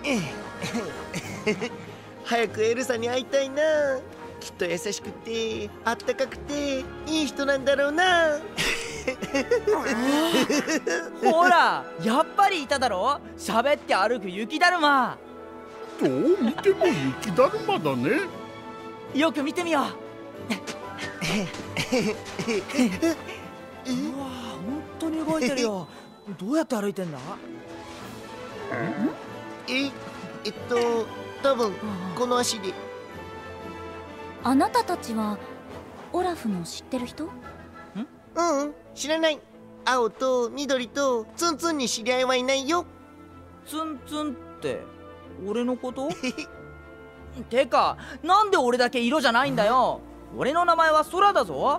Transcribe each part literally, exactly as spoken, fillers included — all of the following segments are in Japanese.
早くエルサに会いたいな。きっと優しくてあったかくていい人なんだろうな。 ほら、やっぱりいただろ。喋って歩く雪だるま。 どう見ても雪だるまだね。 よく見てみよう。うわ、本当に動いてるよ。どうやって歩いてんだ？ え、えっと多分この足で。 あなたたちはオラフの知ってる人？ん？ うん、知らない。青と緑とツンツンに知り合いはいないよ。 ツンツンって俺のこと？てか、なんで俺だけ色じゃないんだよ。俺の名前は空だぞ。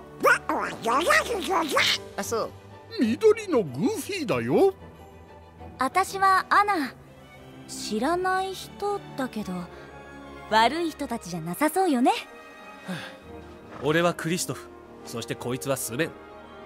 あ、そう。 緑のグーフィーだよ。 私はアナ。知らない人だけど悪い人たちじゃなさそうよね。 俺はクリストフ、そしてこいつはスベン。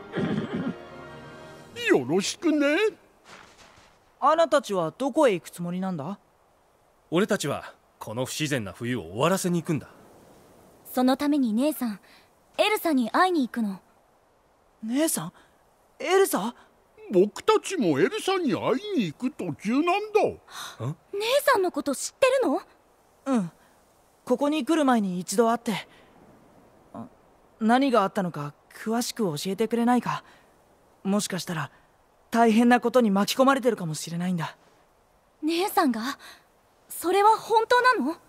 よろしくね。 あなたたちはどこへ行くつもりなんだ？ 俺たちはこの不自然な冬を終わらせに行くんだ。 そのために姉さんエルサに会いに行くの。 姉さん？エルサ？ 僕たちもエルサに会いに行く途中なんだ。 姉さんのこと知ってるの？ うん、ここに来る前に一度会って。何があったのか詳しく教えてくれないか。もしかしたら大変なことに巻き込まれてるかもしれないんだ。 姉さんが？それは本当なの？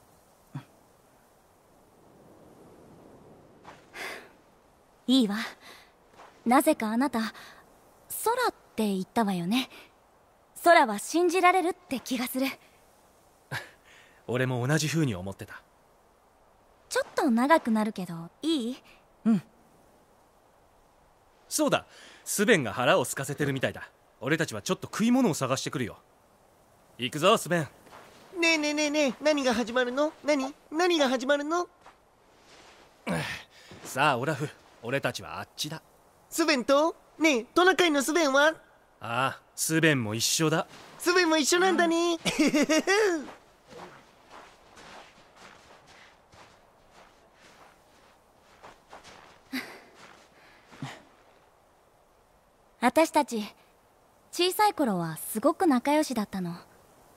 いいわ。なぜかあなた空って言ったわよね。空は信じられるって気がする。 俺も同じ風に思ってた。 ちょっと長くなるけどいい？ うん。 そうだ、スベンが腹を空かせてるみたいだ。俺たちはちょっと食い物を探してくるよ。行くぞスベン。 ねえねえねえねえ、何が始まるの？何何が始まるの？ さあオラフ、俺たちはあっちだ。 スベンと？ねえ、トナカイのスベンは？ ああ、スベンも一緒だ。 スベンも一緒なんだね。 私たち小さい頃はすごく仲良しだったの。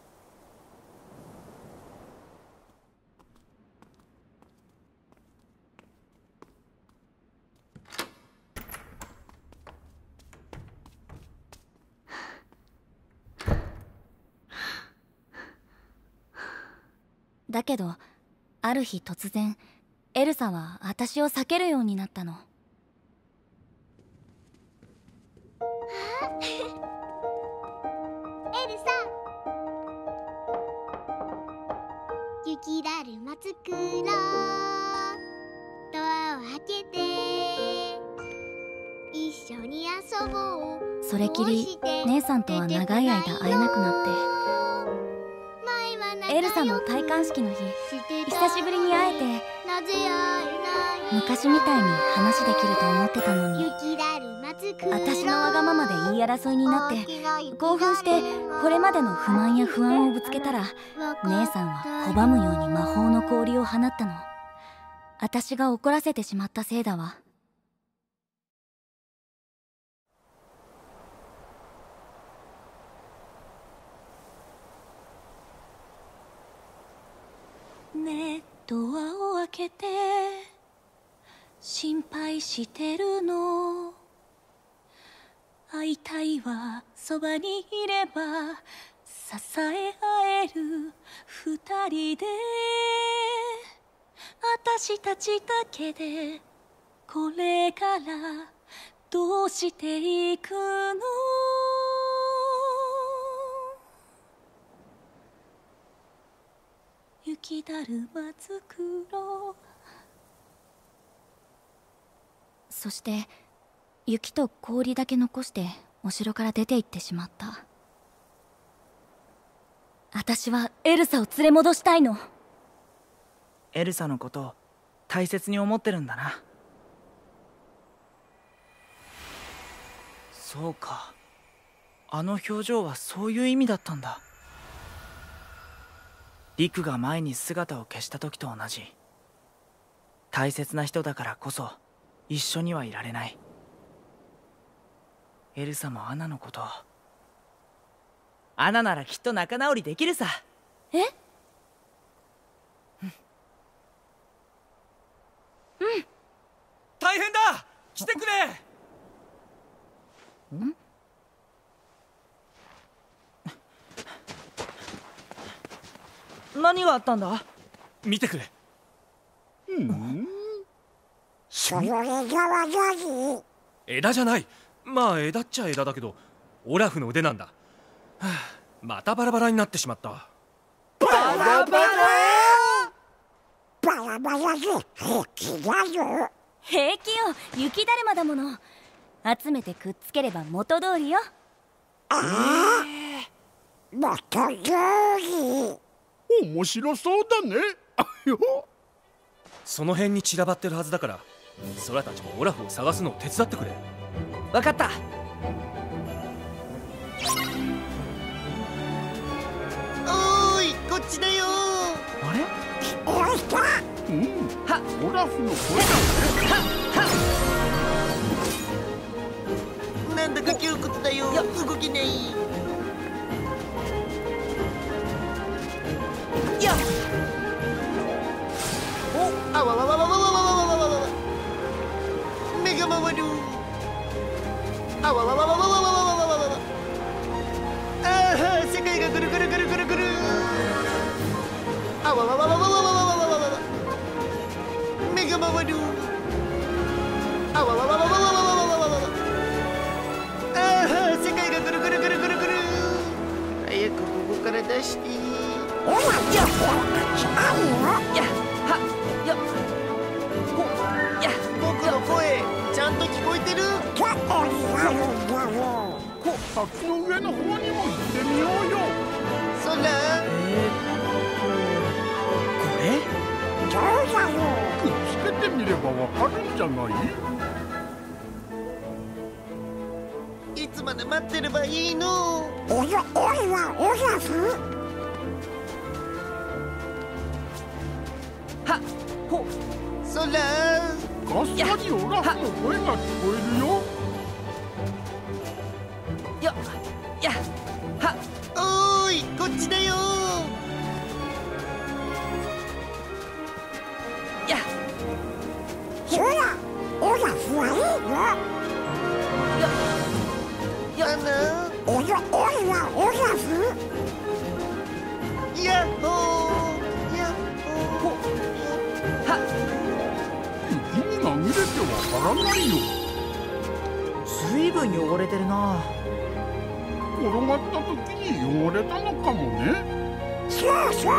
だけどある日突然エルサは私を避けるようになったの。 エルサ、雪だるま作ろう。ドアを開けて一緒に遊ぼう。 それきり姉さんとは長い間会えなくなって、エルサの戴冠式の日久しぶりに会えて、昔みたいに話できると思ってたのに、私のわがままで言い争いになって興奮してこれまでの不満や不安をぶつけたら、姉さんは拒むように魔法の氷を放ったの。私が怒らせてしまったせいだわ。ねえ、ドアを開けて心配してるの。会いたいわ、そばにいれば支え合える二人で、私たちだけでこれからどうしていくの？雪だるま作ろう。そして雪と氷だけ残してお城から出て行ってしまった。私はエルサを連れ戻したいの。 エルサのことを大切に思ってるんだな。そうか、あの表情はそういう意味だったんだ。 リクが前に姿を消した時と同じ。大切な人だからこそ一緒にはいられない。エルサもアナのこと、アナならきっと仲直りできるさ。 え？ 大変だ、来てくれ。 ん？何があったんだ？ 見てくれ。 うん、 それが何？ 枝じゃない。まあ枝っちゃ枝だけどオラフの腕なんだ。はあ、またバラバラになってしまった。 バラバラバラバラで平気だよ。 平気よ、雪だるまだもの。集めてくっつければ元通りよ。 ああ、元通り。 面白そうだね。あよ。 その辺に散らばってるはずだから、ソラたちもオラフを探すのを手伝ってくれ。 わかった。 おーい、こっちだよ。 あれ？ おいた。 うん、 はオラフの声だね。 なんだか窮屈だよ。動けない。 やっ、 あわわわわわわわわわわわわ。目が回る。あわわわわわわわわわわわわ。ああ、世界がぐるぐるぐるぐるぐる。あわわわわわわわわわわわわ。目が回る。あわわわわわわわわわわわ。ああ、世界がぐるぐるぐるぐるぐる。早くここから出して。 おら、やっ、やっ、 やっ、は、やっ、ほ、やっ、 僕の声ちゃんと聞こえてる？ どこにあるんだろう。 こ滝の上の方にも行ってみようよ。 そら。 えー、これ？ どうだろう。 くっつけてみればわかるんじゃない？ いつまで待ってればいいの？ おら、おら、オラフ。 は、ほ、 そら。 かすかにオラフの声が聞こえるよ。 や、や、は、 おーい、こっちだよ。 や、 そら、オラフはいいの。 や、 アナ。 おら、おら、オラフ。 ヤッホー。ヤッホー。 は、 雪に紛れてわからないよ。 ずいぶん汚れてるな。 転がった時に汚れたのかもね。 そうそう。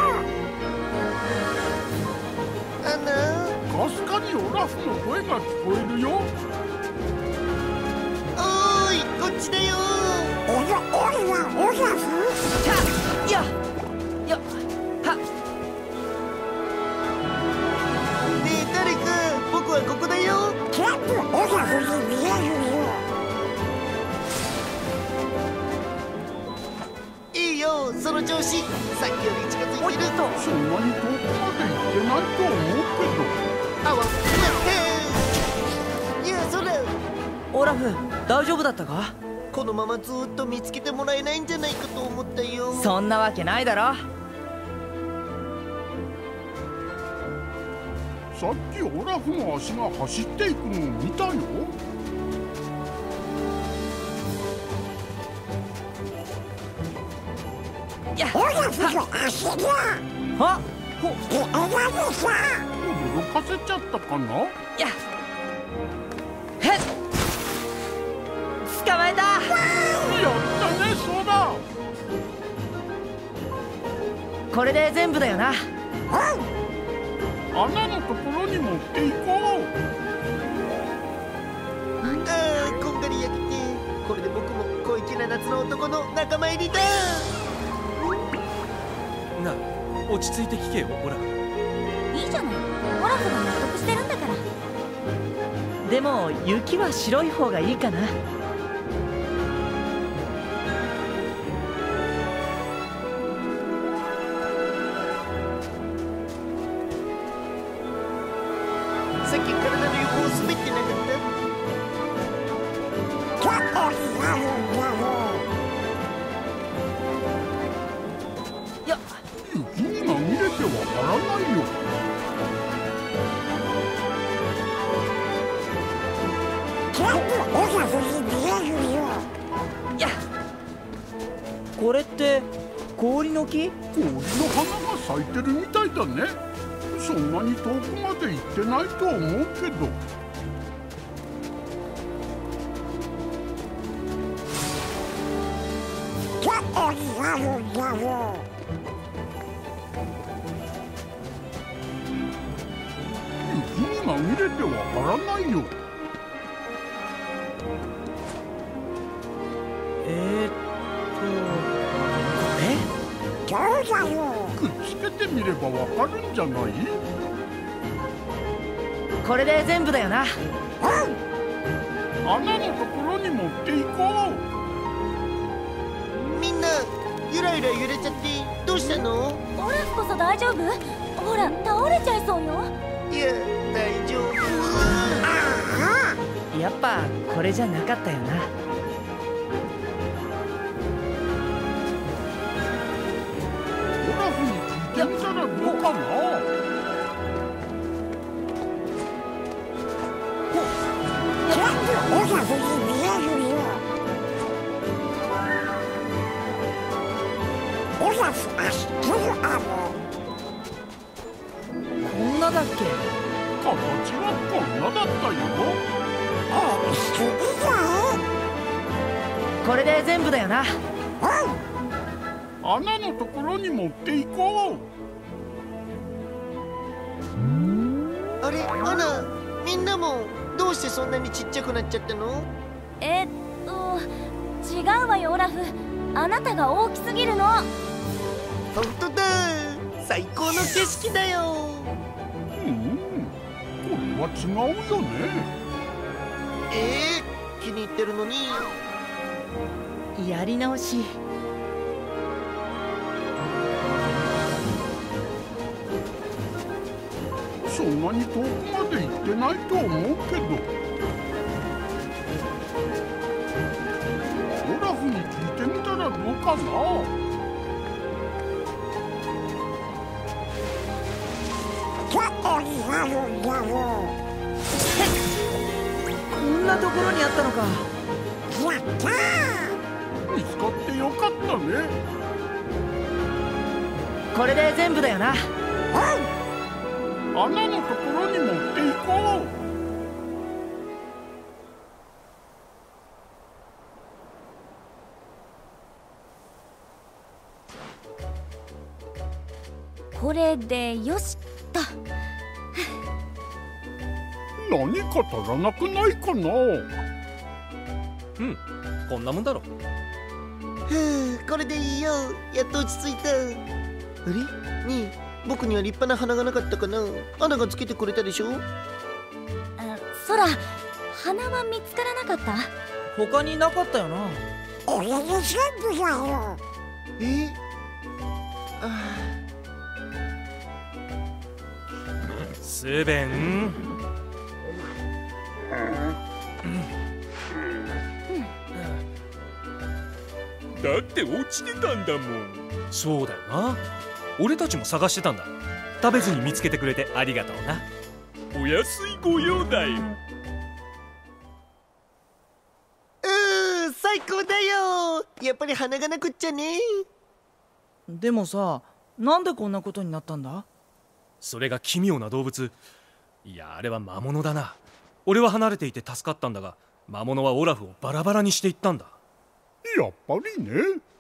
アナ。 かすかにオラフの声が聞こえるよ。 おーい、こっちだよ。 おら、おら、オラフ。 や、や、や、は、 ねえ、誰か、僕はここだよ。 全部オラフに見えるよ。 いいよ、その調子。さっきより近づいてる。 そんなに遠くまで行ってないと思うあわ、やってー。いや、そら。 オラフ、大丈夫だったか？ このままずっと見つけてもらえないんじゃないかと思ったよ。 そんなわけないだろ。 けど、さっきオラフの足が走っていくのを見たよ。 や、 オラフの足が。 は、ほ、 で、オラフさ。 驚かせちゃったかな。 や、へっ、捕まえた。 やったね、そうだ。 これで全部だよな。 アナのところに持っていこう。 ああ、こんがり焼けて、これで僕も小粋な夏の男の仲間入りだ。 なあ、落ち着いて聞けよ、オラフ。 いいじゃない、オラフが納得してるんだから。 でも雪は白い方がいいかな。 体の横を滑ってなかった？ いや、 雪に紛れてわからないよ。 いや、これって氷の木？ 氷の花が咲いてるみたいだね。そんなに遠くまで行ってないと思うけど。雪に紛れてわからないよ。 えーっと、 くっつけてみればわかるんじゃない？ これで全部だよな。 穴のところに持っていこみんなゆらゆら揺れちゃってどうしたの？ オラフこそ大丈夫？ほら倒れちゃいそうよ。 いや大丈夫。 やっぱこれじゃなかったよな。 う。オラフに聞いてみたらどうかな？ こんなだっけ？ 形はこんなだったよ。 これで全部だよな。 穴のところに持っていこう。 あれアナ、みんなもどうしてそんなにちっちゃくなっちゃったの？ えっと違うわよオラフ。あなたが大きすぎるの。 本当だ、最高の景色だよ。 うん、これは違うよね。 えー、気に入ってるのに。 やり直し。 そんなに遠くまで行ってないと思うけど。オラフに聞いてみたらどうかな？ こんなところにあったのか。 見つかってよかったね。 これで全部だよな。 穴のところに持っていここれでよしっと。 う。何か足らなくないかな？ うん、こんなもんだろ。 ふう、これでいいよ。やっと落ち着いた。あれにえ、僕には立派な鼻がなかったかな？アナがつけてくれたでしょ？ あ、そら鼻は見つからなかった？ 他になかったよな。 え？あスベン、 だって落ちてたんだもん。 そうだよな。俺たちも探してたんだ。食べずに見つけてくれてありがとうな。 お安いご用だよ。 うー、最高だよ。やっぱり鼻がなくっちゃね。 でもさ、なんでこんなことになったんだ？ それが奇妙な動物。いや、あれは魔物だな。俺は離れていて助かったんだが、魔物はオラフをバラバラにしていったんだ。 やっぱりね。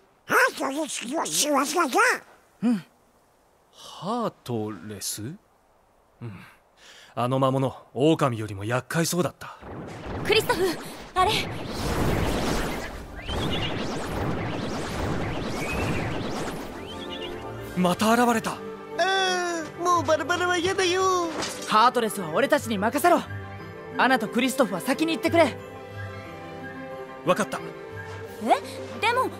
うん。 ハートレス？うん。あの魔物、狼よりも厄介そうだった。 クリストフ、あれ。 また現れた。 あー、もうバラバラは嫌だよ。 ハートレスは俺たちに任せろ。アナとクリストフは先に行ってくれ。 わかった。 え、でも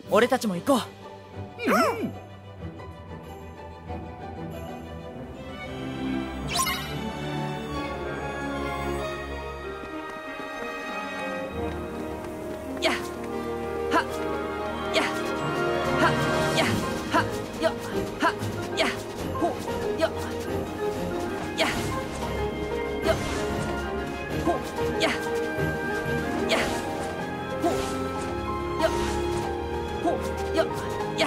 俺たちも行こう。 うん。 やっはっやっはっやっはっよっはっやっほよっやっよっほやっやっほよっほよっやっ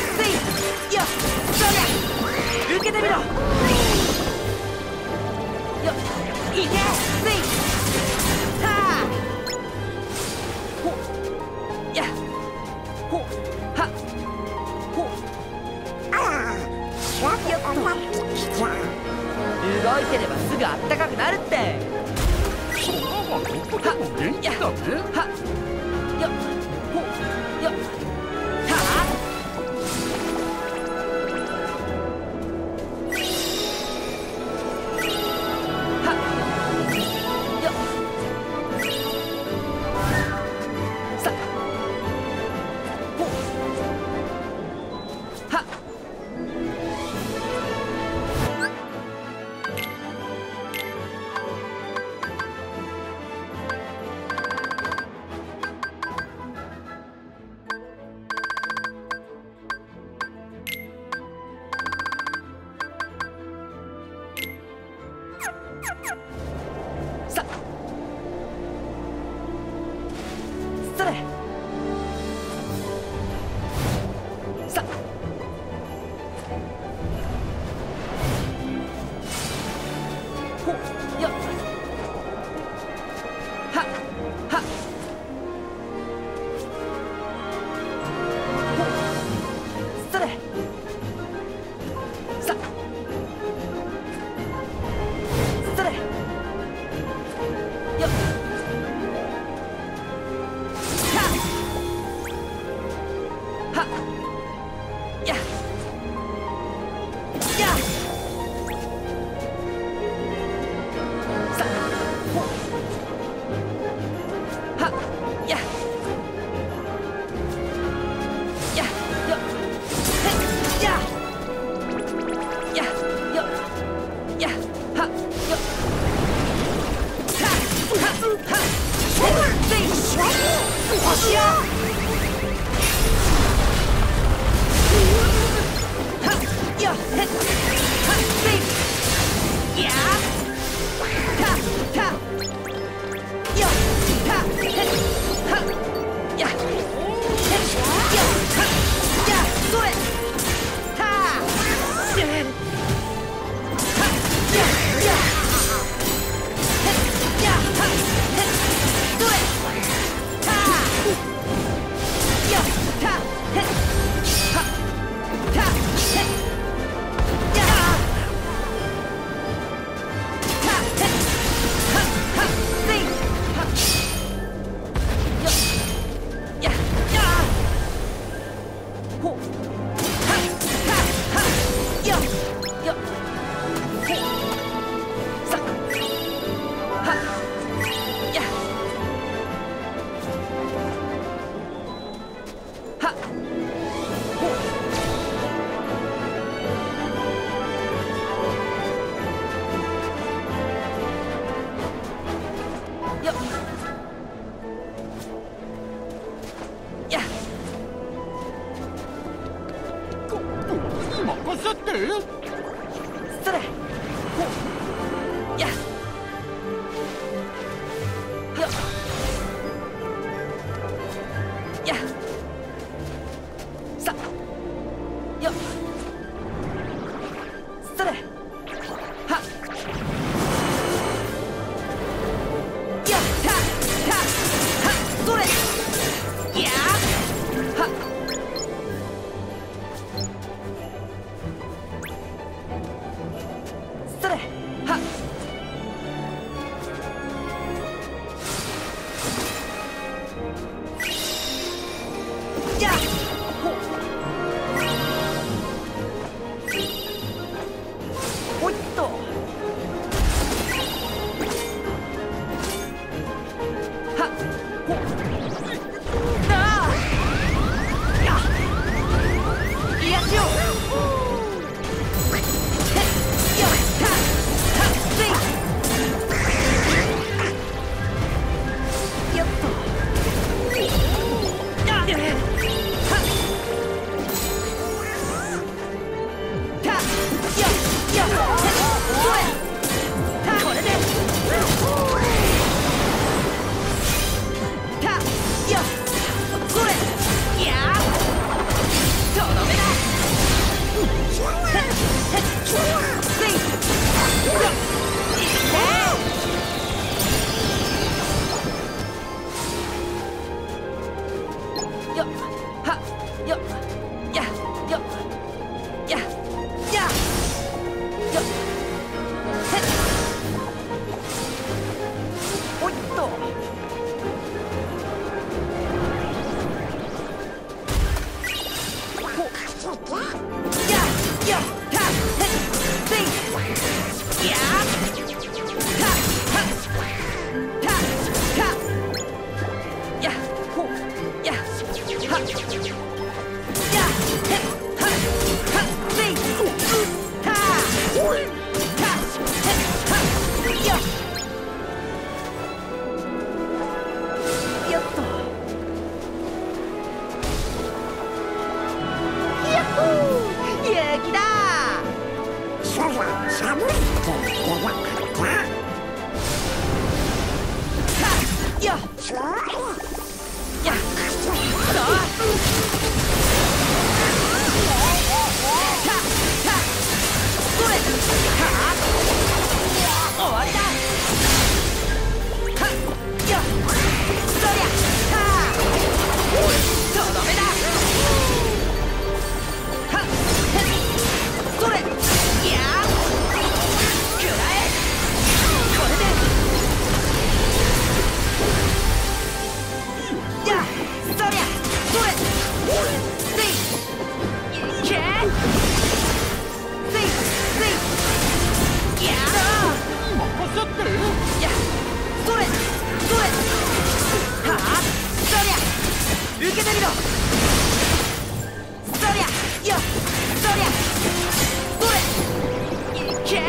受けてみろ。 いけ、スイはあほやほはほあら、やっとなってきた。 動いてればすぐあったかくなるって。 空はどこでも元気だね。 はよほよはあや寒いって言ってなかった。 やっそれやっ終わりだ。はっやっそりゃはあとどめだ。はっそれいや食らえ。これでやっそりゃそれせいいけせいせいやだ。 任せて。 いやそれそれはあそりゃ受けてみろ。そりゃいやそりゃそれいけ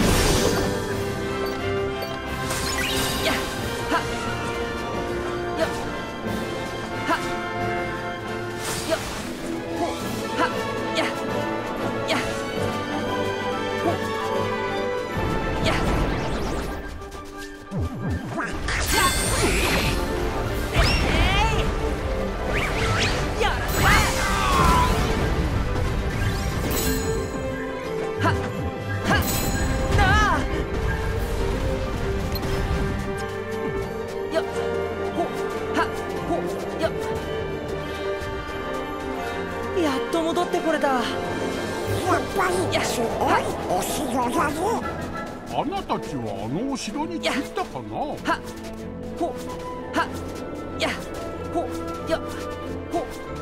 やはやはやほはややほややらせははなあやほはほややっと戻ってこれた。 やっぱりすごいお城だね。 あなたちはあのお城に着いたかな。 はほはやほやほ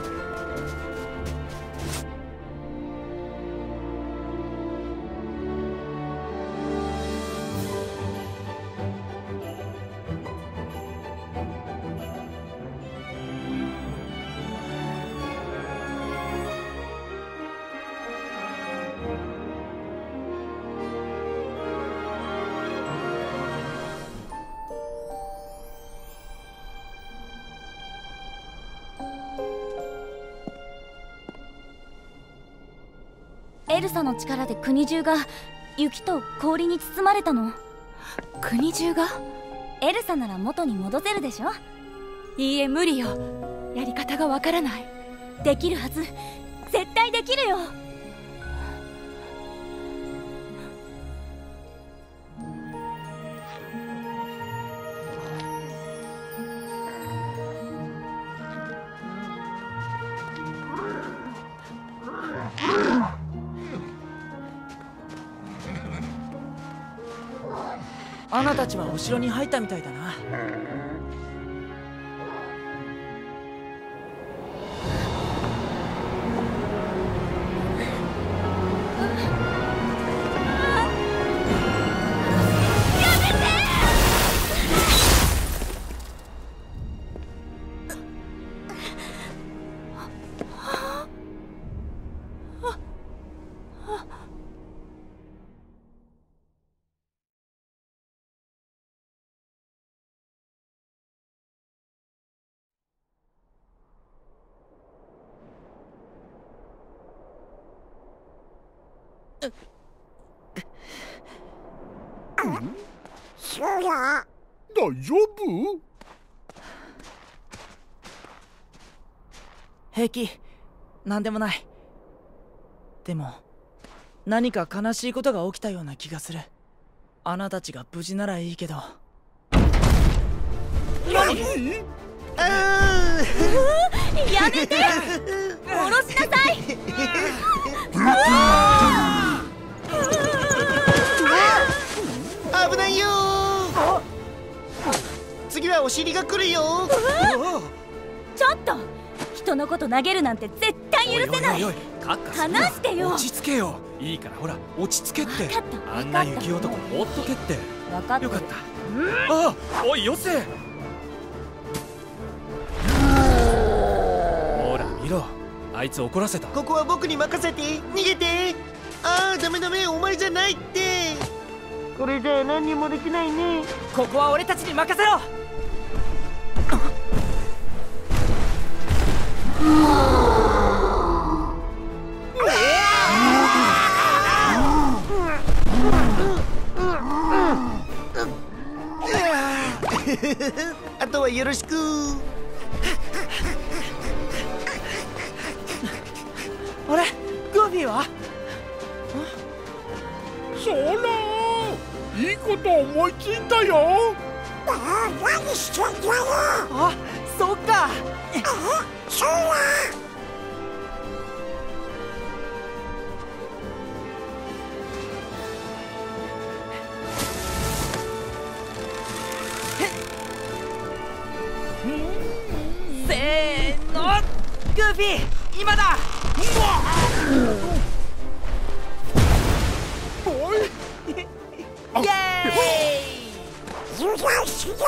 エルサの力で国中が雪と氷に包まれたの。 国中が？ エルサなら元に戻せるでしょ。 いいえ無理よ。やり方がわからない。 できるはず。絶対できるよ。 アナたちはお城に入ったみたいだな。 シュラ大丈夫？ 平気、なんでもない。でも何か悲しいことが起きたような気がする。あなたたちが無事ならいいけど。 何？ あーやめて下ろしなさい危ないよー。次はお尻が来るよー。 ちょっと人のこと投げるなんて絶対許せない。 おいおいおい、カッカするな。 離してよ。 落ち着けよ。いいからほら落ち着けって。 分かった分かった。 あんな雪男放っとけって。 分かった。 よかった。ああ、おいよせ。ほら見ろ、あいつ怒らせた。 ここは僕に任せて。逃げて。ああダメダメ、お前じゃないって。これじゃあ何にもできないね。 ここは俺たちに任せろ。 あとはよろしく。 あれ、グーフィーは？ そら、いいこと思いついたよ。 あ、何してんだよ。 あ、そっか。 え、そら。 せーの、グーフィー、今だ。 おい、 イエーイ。 油断しないで。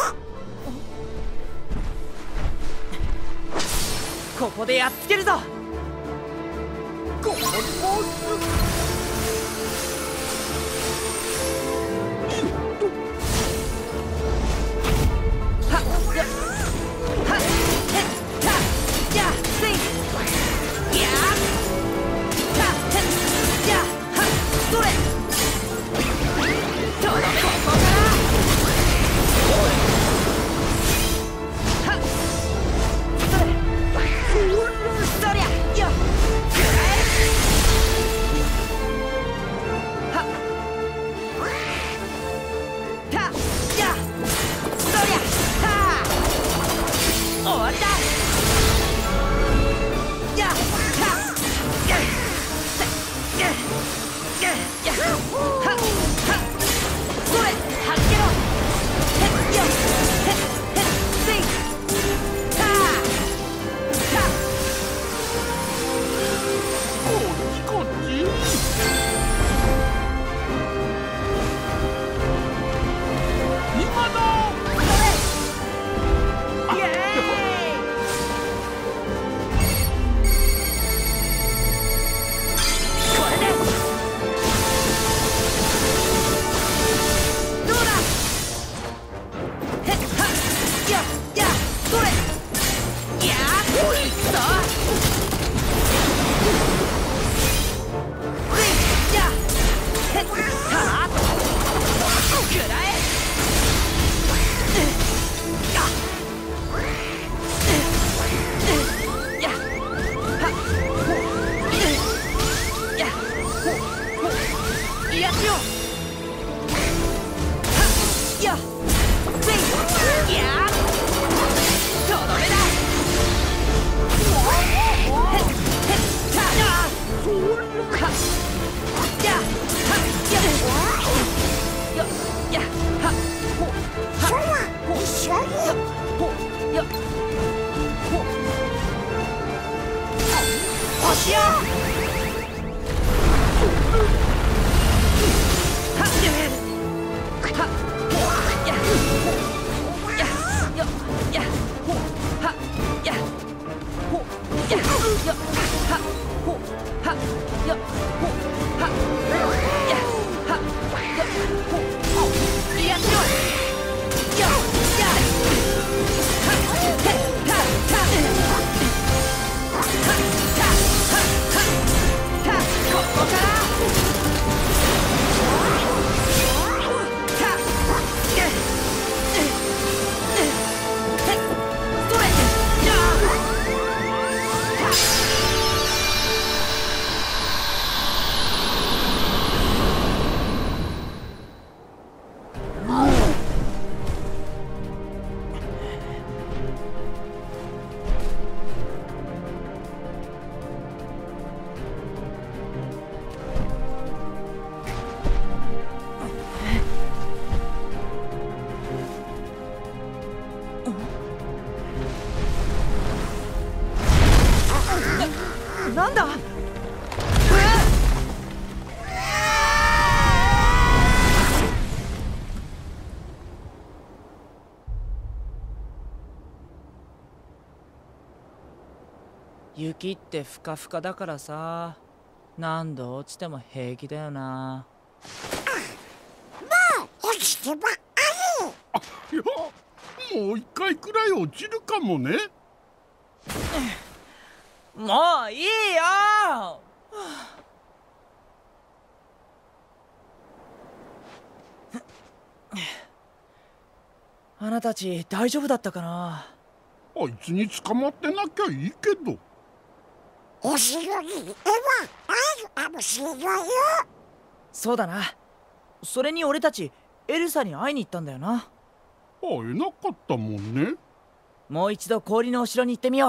ここでやっつけるぞ。 頑張ります。 なんだ。雪ってふかふかだからさ、何度落ちても平気だよな。 もう落ちてばっかり。いや、もう一回くらい落ちるかもね。 もういいよ。ああなたたち大丈夫だったかな。 あいつに捕まってなきゃいいけど。 後ろにいればあるかもしれないよ。 そうだな。それに俺たちエルサに会いに行ったんだよな。 会えなかったもんね。 もう一度氷のお城に行ってみよう。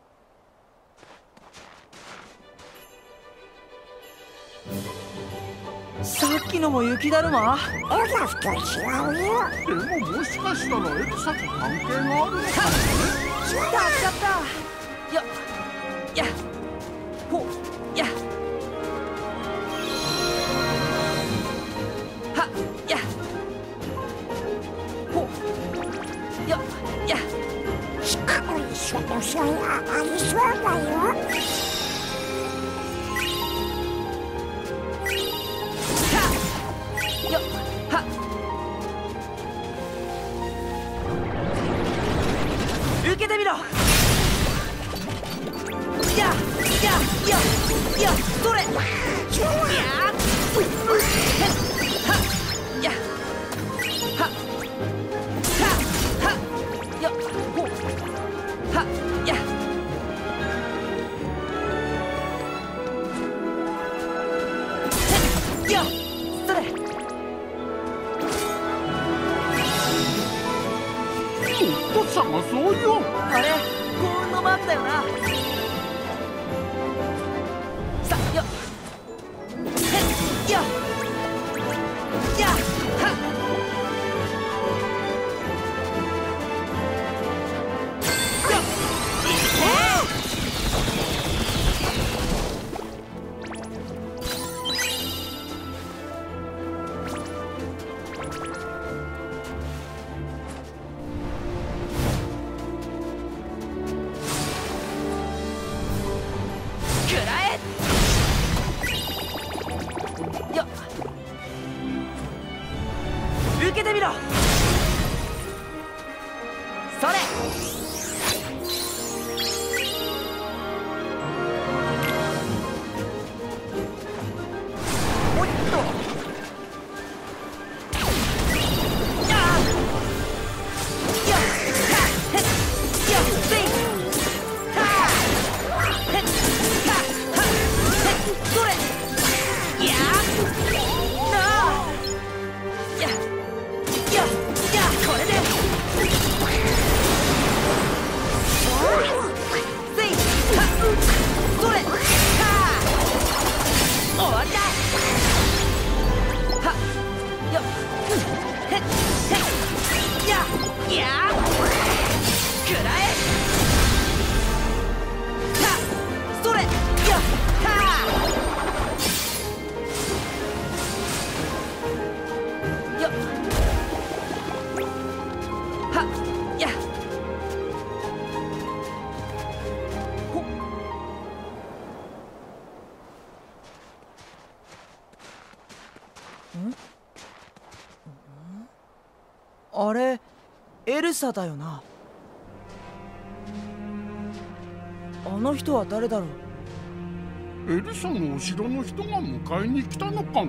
さっきのも雪だるま？ オラフと違うよ。 でももしかしたらエルサと関係があるのかもね。 助かった。ややほやはやほやや近くにそのそがありそうだよ。 よっは受けてみろ。ややややそれやはやはははやほはややそれもっと探そうよ。 あれ幸運のマークだよな。さよっへっややはよっいけ受けてみろ。それおっとややはへっやせいはへっははへっそれやなあやややこれでせいはそれは終わりだ。はよへっへっややくらえはそれやはよはやほんあれエルサだよな。あの人は誰だろう。 エルサのお城の人が迎えに来たのかな。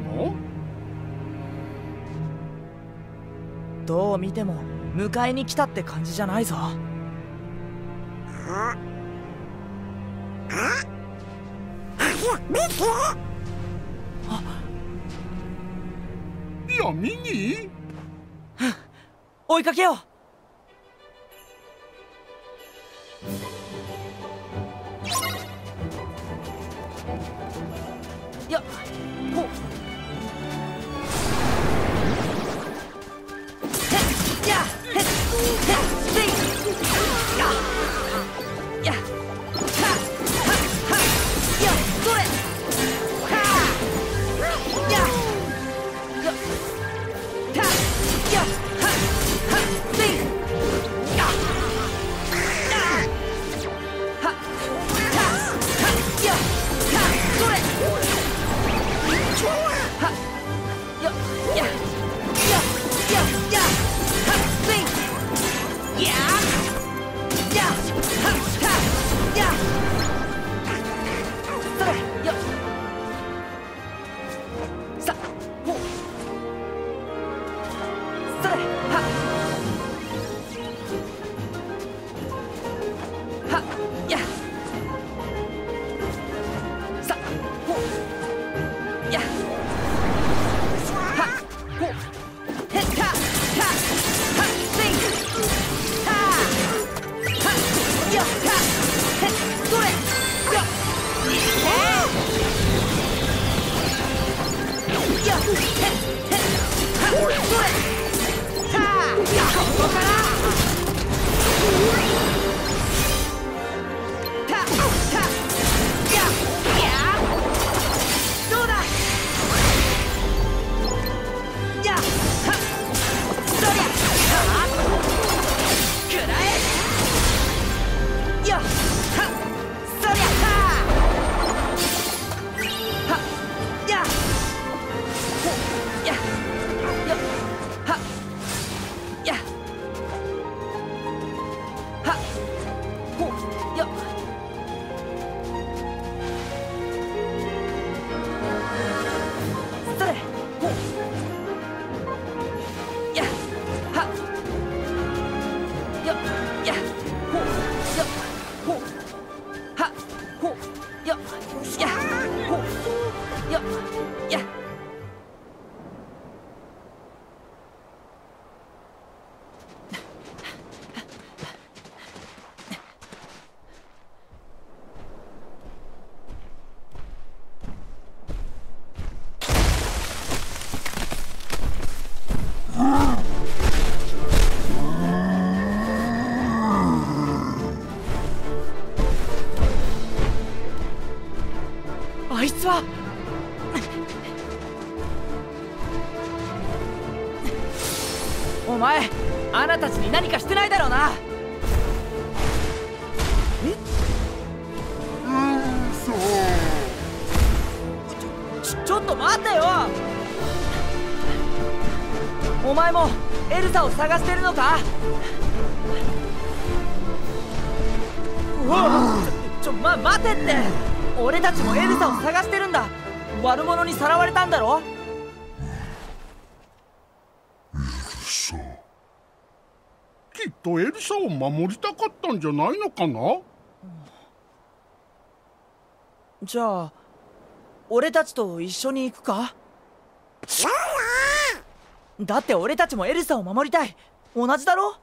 どう見ても迎えに来たって感じじゃないぞ。 あああや見て。 闇に追いかけよう。やっほっへっやへっへっせいややはははやそれはややたやははせいややはたはやたそれはよややややはせいややはたやそれよさほそれはあいつはお前、アナたちに何かしてないだろうな。えうんそうちょ、ちょっと待ってよ。お前もエルサを探してるのか？うわちょ、ちょ、ま、待てって。俺たちもエルサを探してるんだ。悪者にさらわれたんだろ。 エルサ、きっとエルサを守りたかったんじゃないのかな。 じゃあ俺たちと一緒に行くか？ そうだ。 だって俺たちもエルサを守りたい。同じだろ。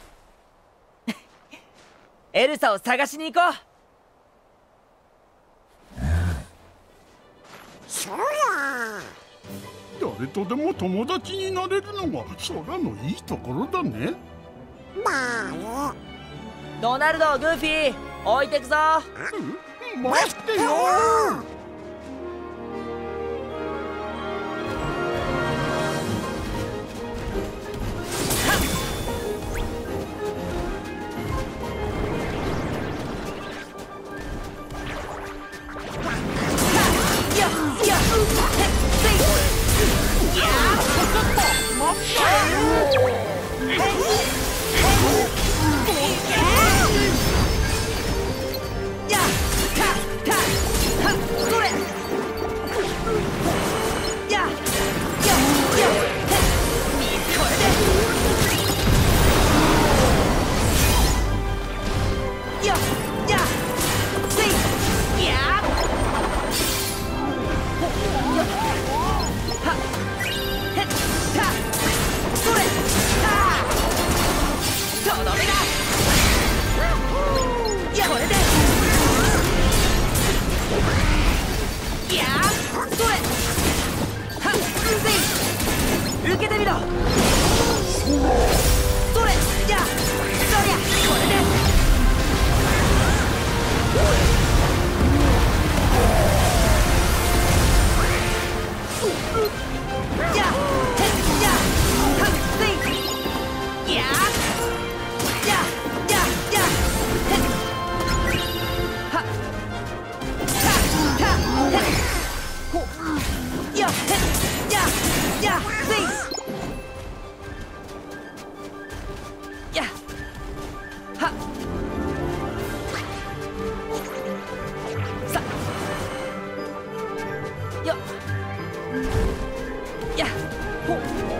エルサを探しに行こう。 そうだ。 誰とでも友達になれるのが空のいいところだね。 まあね。 ドナルド、グーフィー、置いてくぞ。 うん、待ってよ。受けてみろ。それじゃあそりゃこれでじゃあじゃあはっせいやじゃあじゃあじゃあはったたほやへややせいやはさよやほ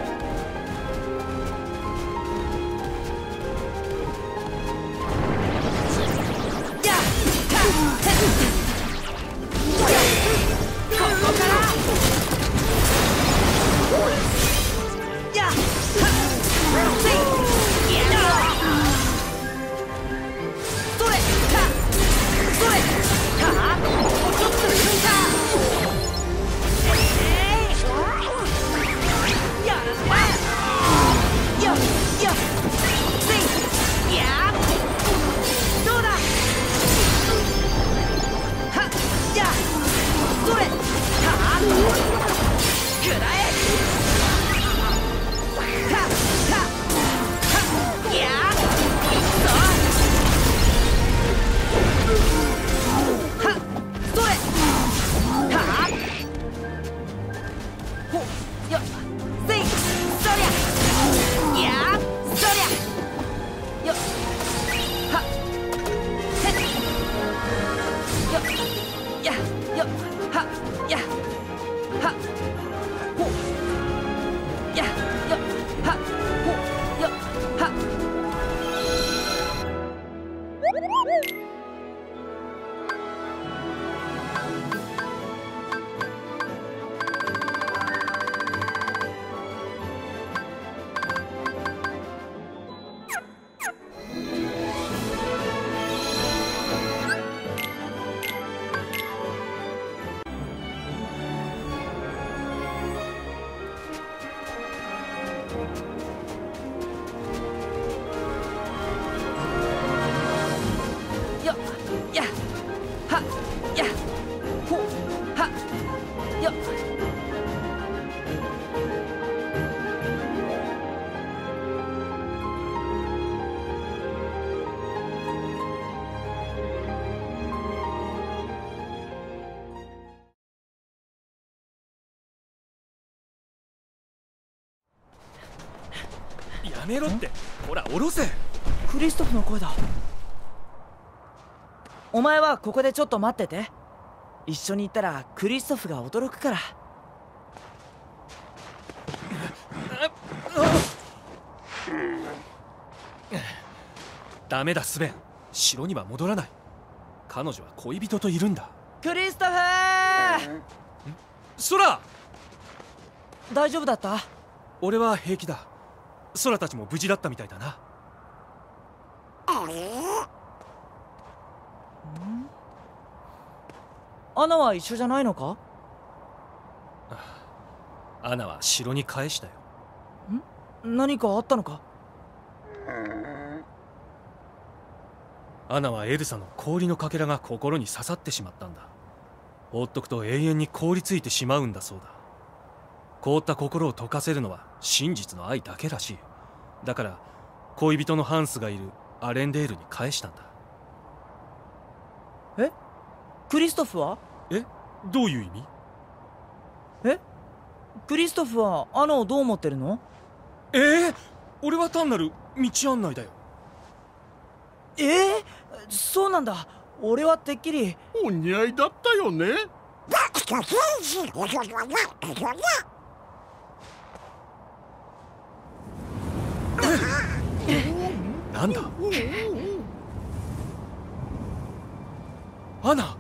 やたへここからやはっせいやそれたそれたもうちょっといるんだえいややはほやはやめろって。ほら下ろせ。 クリストフの声だ。お前はここでちょっと待ってて。一緒に行ったらクリストフが驚くから。 ダメだスベン、城には戻らない。彼女は恋人といるんだ。 クリストフー！ ソラ！ 大丈夫だった？ 俺は平気だ。ソラたちも無事だったみたいだな。 アナは一緒じゃないのか？ アナは城に返したよ。 ん？何かあったのか？ アナはエルサの氷のかけらが心に刺さってしまったんだ。放っとくと永遠に凍りついてしまうんだそうだ。凍った心を溶かせるのは真実の愛だけらしい。だから恋人のハンスがいるアレンデールに返したんだ。 え？クリストフは？ え？どういう意味？ え？クリストフはアナをどう思ってるの？ えー、俺は単なる道案内だよ。 えー、そうなんだ。俺はてっきりお似合いだったよね。 なんだアナ。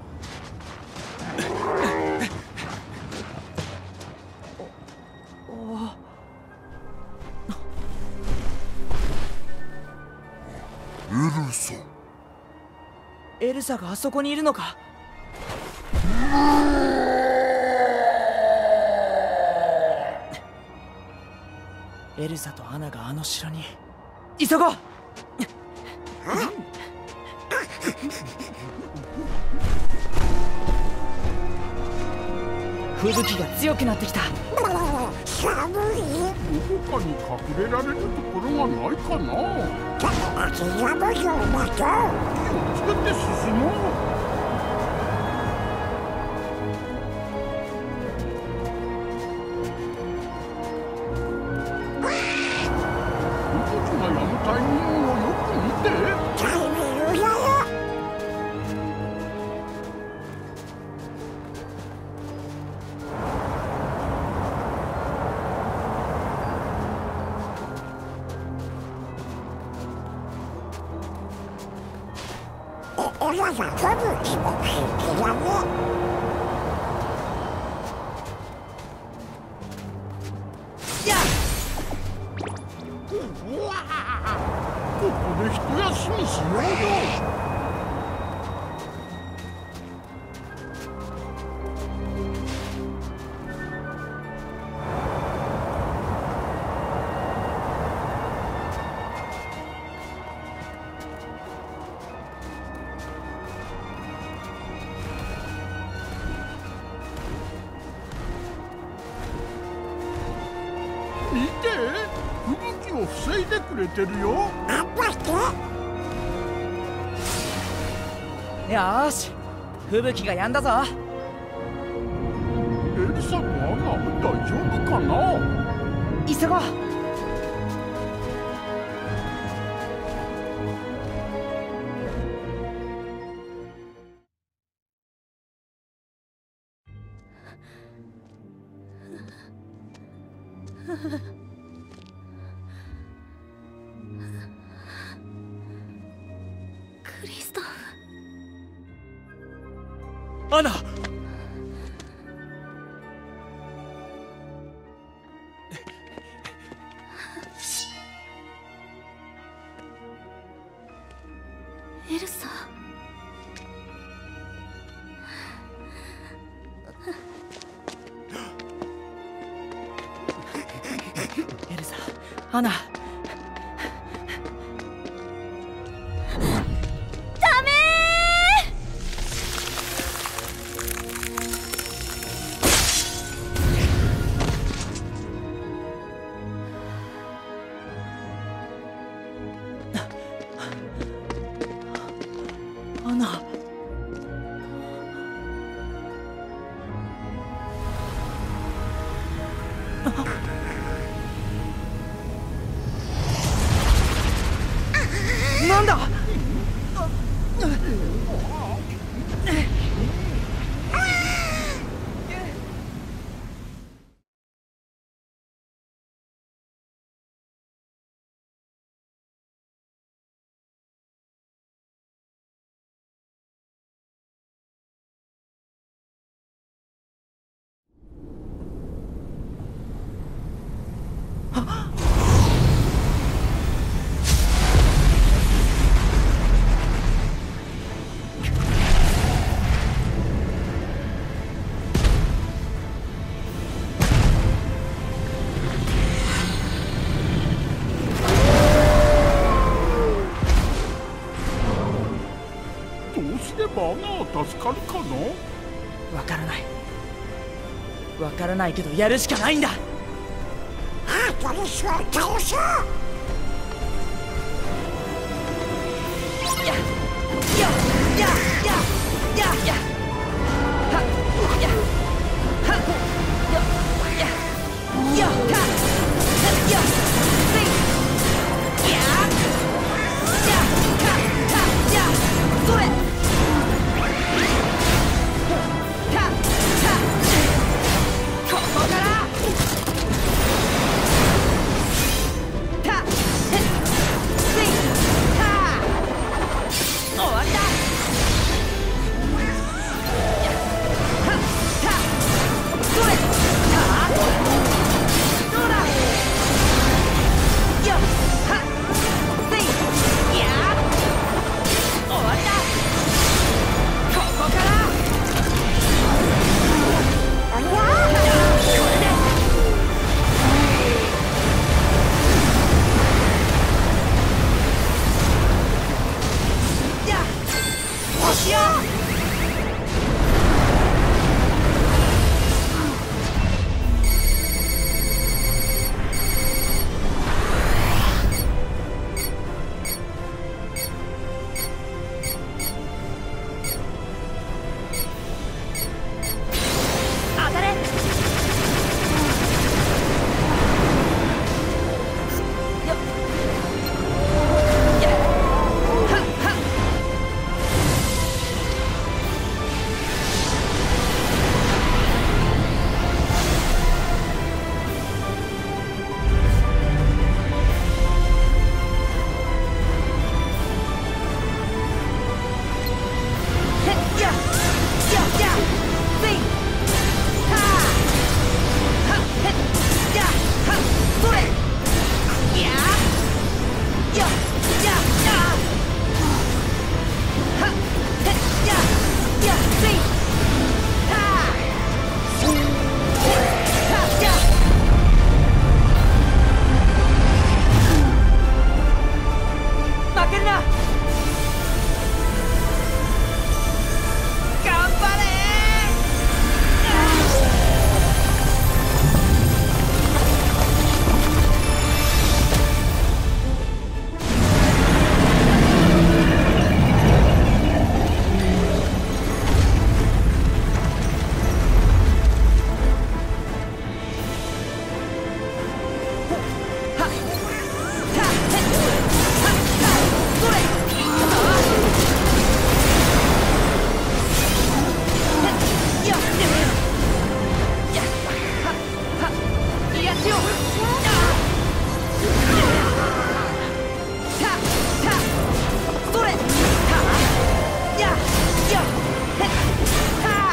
エルサ。 エルサがあそこにいるのか？エルサとアナがあの城に。急ごう。吹雪が強くなってきた。 寒い。どこかに隠れられるところがないかな。気をつけて進もう。タイミングをよく見て。タイミングだよ。おらが飛ぶ気も平気だね。ここで一休みしようよ。見て、吹雪を防いでくれてるよ。 よーし、吹雪が止んだぞ。 エルサとアナ、大丈夫かな？ 急ごう。 アナ。 エルサ。 エルサ、アナ。 ダメー。アナ。なんだ。 アナは助かるかな。 わからない。わからないけどやるしかないんだ。 アートリスを倒そう。 ややややややはやはやややたやせいややたたやそれそれたややへっは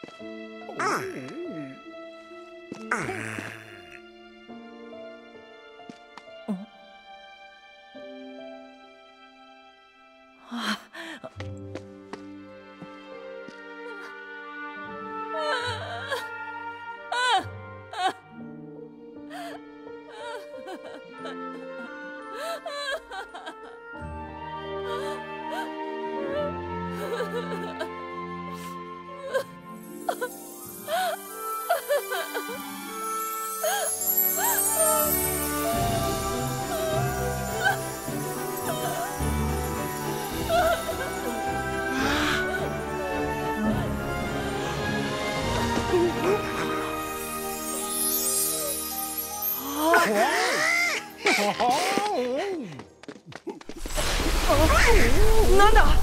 なんだ。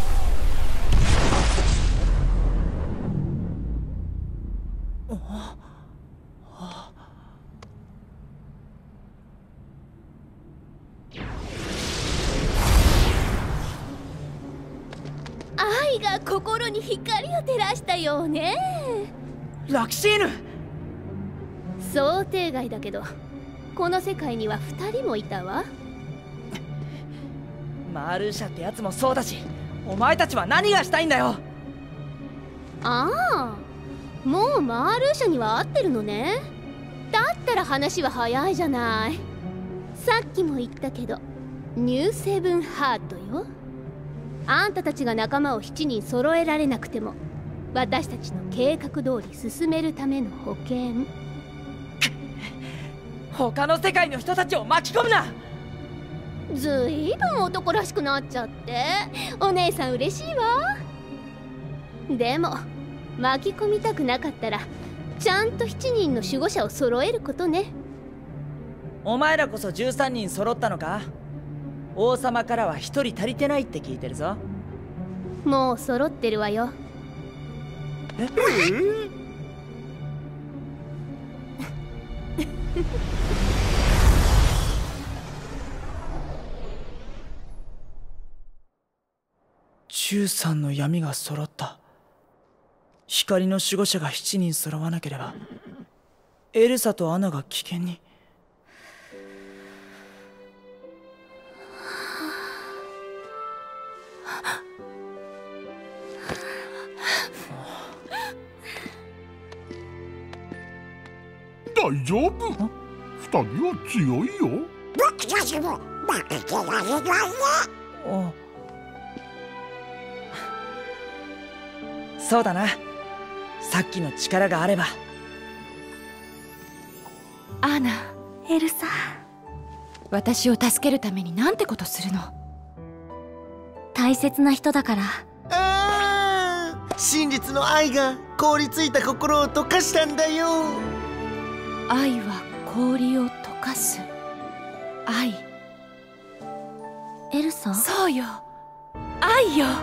愛が心に光を照らしたようね。 ラキシーヌ。 想定外だけどこの世界にはふたりもいたわ。 マールーシャってやつもそうだし、お前たちは何がしたいんだよ。 ああ、もうマールーシャには会ってるのね。だったら話は早いじゃない。さっきも言ったけどニューセブンハートよ。あんたたちが仲間をしちにん揃えられなくても私たちの計画通り進めるための保険。 他の世界の人たちを巻き込むな。 ずいぶん男らしくなっちゃってお姉さん嬉しいわ。でも巻き込みたくなかったらちゃんとしちにんの守護者を揃えることね。 お前らこそじゅうさんにん揃ったのか。王様からはひとり足りてないって聞いてるぞ。 もう揃ってるわよ。 えじゅうさんの闇が揃った。光の守護者がしちにん揃わなければエルサとアナが危険に。 大丈夫？二人は強いよ。 僕たちも負けてられないね。 おそうだな。さっきの力があれば。 アナ、エルサ、私を助けるためになんてことするの。 大切な人だから。 ああ、真実の愛が凍りついた心を溶かしたんだよ。 愛は氷を溶かす。愛。 エルサ？ そうよ、愛よ。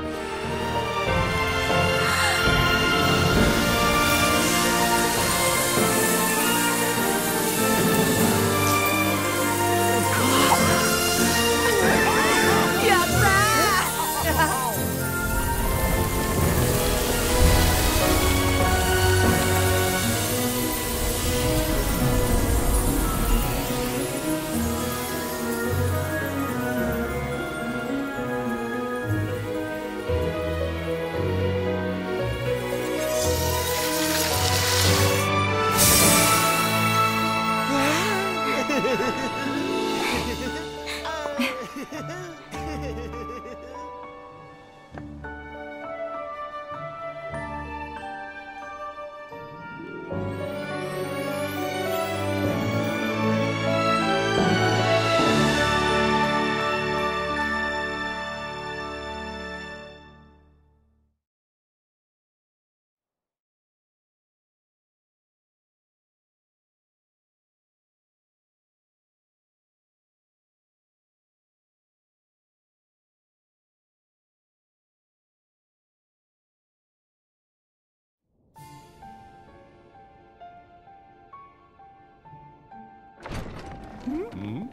ん？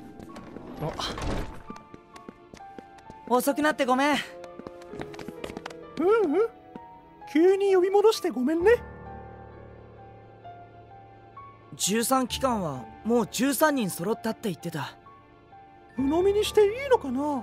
遅くなってごめん。 うんうん、急に呼び戻してごめんね。 じゅうさん機関はもうじゅうさんにん揃ったって言ってた。 鵜呑みにしていいのかな。うん、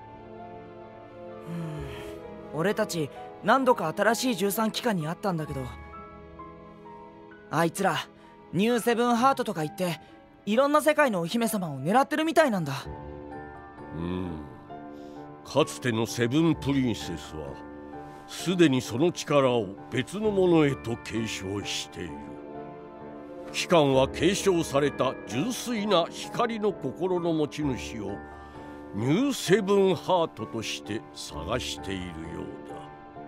俺たち何度か新しいじゅうさん機関に会ったんだけど、あいつらニューセブンハートとか言っていろんな世界のお姫様を狙ってるみたいなんだ。 うん、かつてのセブンプリンセスはすでにその力を別のものへと継承している。機関は継承された純粋な光の心の持ち主をニューセブンハートとして探しているようだ。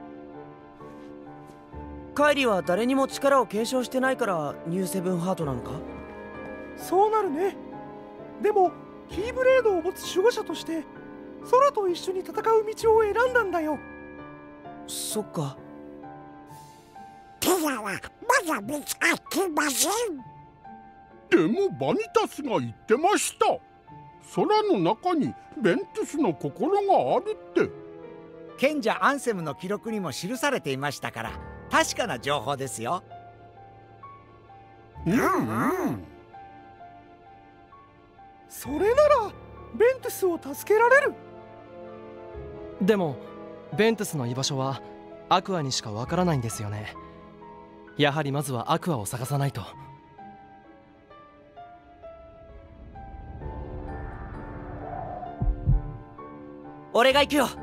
カイリは誰にも力を継承してないからニューセブンハートなのか。 そうなるね。でもキーブレードを持つ守護者として空と一緒に戦う道を選んだんだよ。 そっか。 ティラはまだ見つかってません。 でもバニタスが言ってました。空の中にベントゥスの心があるって。 賢者アンセムの記録にも記されていましたから確かな情報ですよ。 うんうん。 それならベントゥスを助けられる。 でもベントゥスの居場所はアクアにしかわからないんですよね。やはりまずはアクアを探さないと。 俺が行くよ。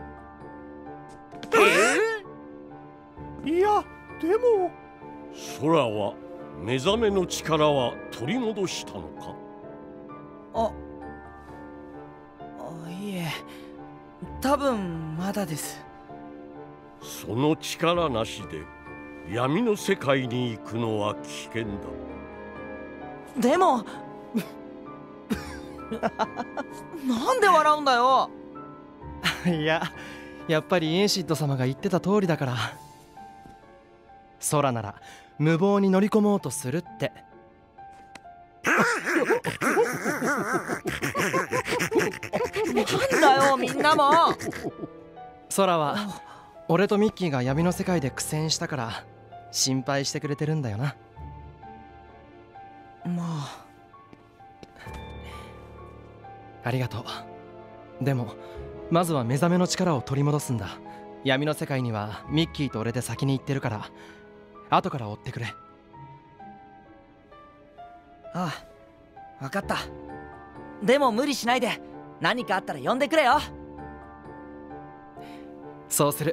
えー、いやでも空は目覚めの力は取り戻したのか。 ああ、いえ多分まだです。 その力なしで闇の世界に行くのは危険だ。 でもなんで笑うんだよ。 いや、やっぱりエンシッド様が言ってた通りだから。空なら無謀に乗り込もうとするって。 なんだよみんなも。 空は俺とミッキーが闇の世界で苦戦したから心配してくれてるんだよな。 まあありがとう。でもまずは目覚めの力を取り戻すんだ。闇の世界にはミッキーと俺で先に行ってるから後から追ってくれ。 ああ、分かった。でも無理しないで、何かあったら呼んでくれよ。 そうする。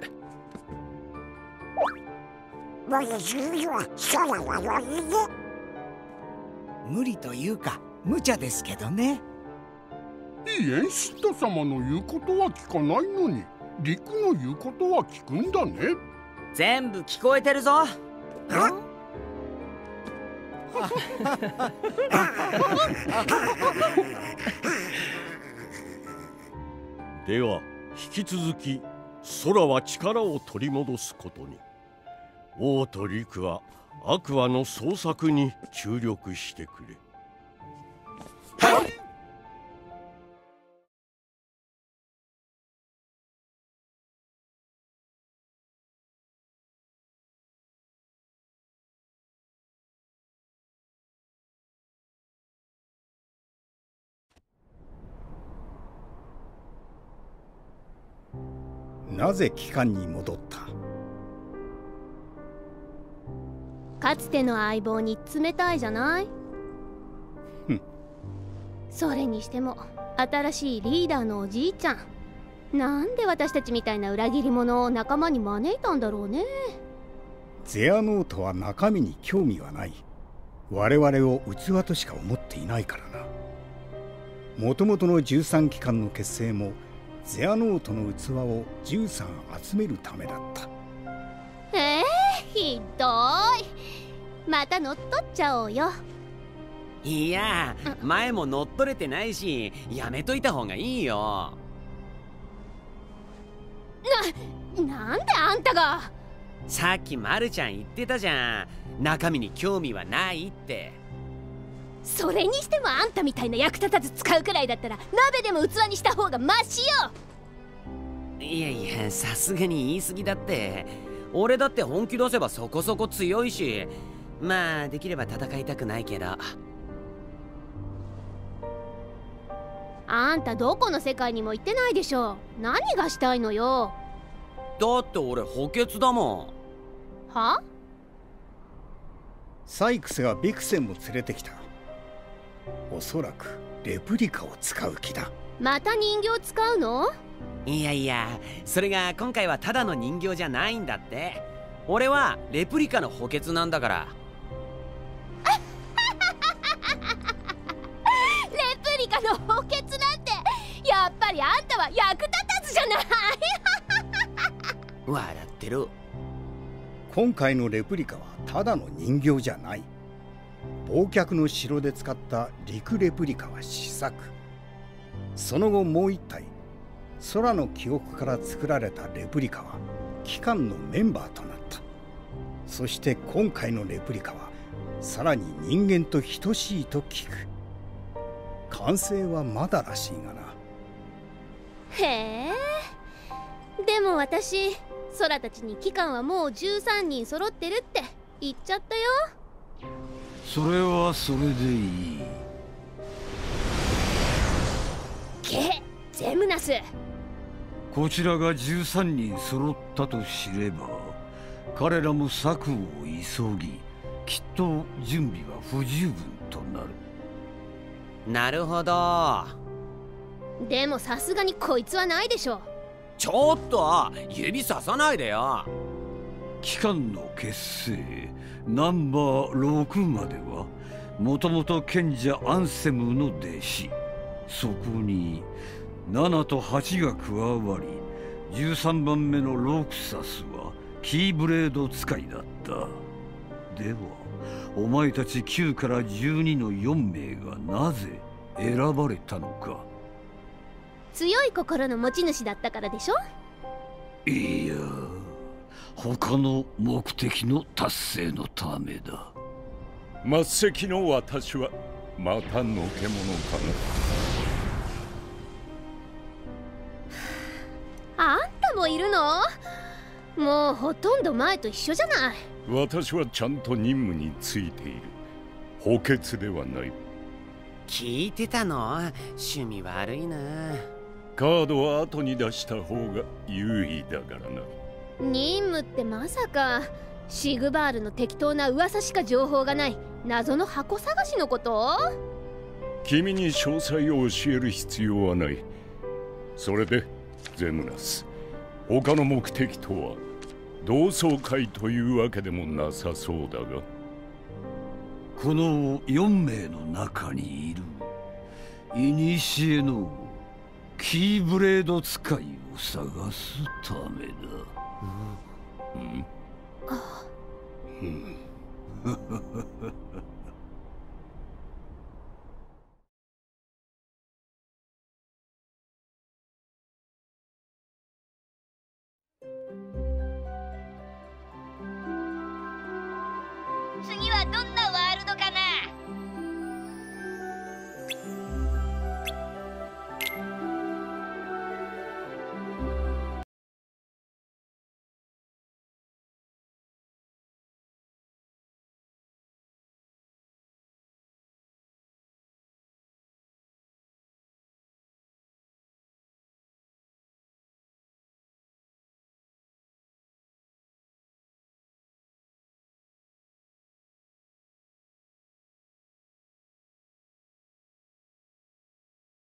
無理というか無茶ですけどね。 いいエンシッド様の言うことは聞かないのにリクの言うことは聞くんだね。 全部聞こえてるぞ。 では引き続き空は力を取り戻すことに。王とリクはアクアの捜索に注力してくれ。 はい。 なぜ機関に戻った？ かつての相棒に冷たいじゃない。それにしても新しいリーダーのおじいちゃん、なんで私たちみたいな裏切り者を仲間に招いたんだろうね。 ゼアノートは中身に興味はない。我々を器としか思っていないからな。もともとのじゅうさん機関の結成もゼアノートの器をじゅうさん集めるためだった。 えー、ひどい。また乗っ取っちゃおうよ。 いや、前も乗っ取れてないしやめといた方がいいよ。 な、なんであんたが。 さっきマルちゃん言ってたじゃん、中身に興味はないって。 それにしてもあんたみたいな役立たず使うくらいだったら鍋でも器にした方がマシよ。 いやいや、さすがに言い過ぎだって。俺だって本気出せばそこそこ強いし、まあできれば戦いたくないけど。 あんたどこの世界にも行ってないでしょ。何がしたいのよ。 だって俺補欠だもん。は？ サイクスがビクセンも連れてきた。おそらくレプリカを使う気だ。 また人形使うの？ いやいや、それが今回はただの人形じゃないんだって。俺はレプリカの補欠なんだから。 レプリカの補欠なんて、やっぱりあんたは役立たずじゃない。 笑ってる。 今回のレプリカはただの人形じゃない。忘却の城で使った陸レプリカは試作。その後もう一体、空の記憶から作られたレプリカは機関のメンバーとなった。そして今回のレプリカはさらに人間と等しいと聞く。完成はまだらしいがな。 へえ。でも私、空たちに機関はもうじゅうさんにん揃ってるって言っちゃったよ。 それはそれでいい。 け、ゼムナス。 こちらがじゅうさんにん揃ったと知れば、彼らも策を急ぎ、きっと準備は不十分となる。 なるほど。 でもさすがにこいつはないでしょ。 ちょっと指ささないでよ。 機関の結成ナンバーろくまではもともと賢者アンセムの弟子。そこにななとはちが加わり、じゅうさんばんめのロクサスはキーブレード使いだった。ではお前たちきゅうからじゅうにのよんめいがなぜ選ばれたのか。 強い心の持ち主だったからでしょ。 いや、他の目的の達成のためだ。 末席の私はまたのけ者かな。あんたもいるの？もうほとんど前と一緒じゃない。 私はちゃんと任務についている。補欠ではない。 聞いてたの？趣味悪いな。 カードは後に出した方が優位だからな。 任務ってまさかシグバールの適当な噂しか情報がない謎の箱探しのこと？ 君に詳細を教える必要はない。それでゼムナス、他の目的とは同窓会というわけでもなさそうだが。 このよんめいの中にいる古のキーブレード使いを探すためだ。うん、うん